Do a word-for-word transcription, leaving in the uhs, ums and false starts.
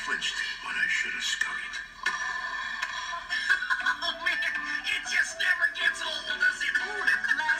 flinched when I should have scurried. Oh man, it just never gets old, does it? Ooh, the class